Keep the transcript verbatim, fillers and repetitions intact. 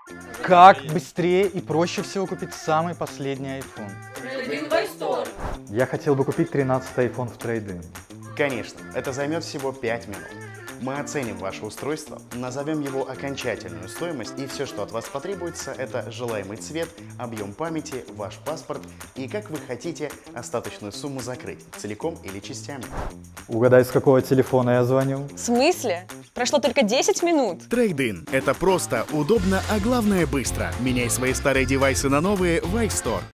Как быстрее и проще всего купить самый последний iPhone? Трейд-ин в iStore. Я хотел бы купить тринадцатый iPhone в трейд-ин. Конечно, это займет всего пять минут. Мы оценим ваше устройство, назовем его окончательную стоимость, и все, что от вас потребуется, это желаемый цвет, объем памяти, ваш паспорт и как вы хотите остаточную сумму закрыть, целиком или частями. Угадай, с какого телефона я звоню? В смысле? Прошло только десять минут. Трейд-ин – это просто, удобно, а главное быстро. Меняй свои старые девайсы на новые в iStore.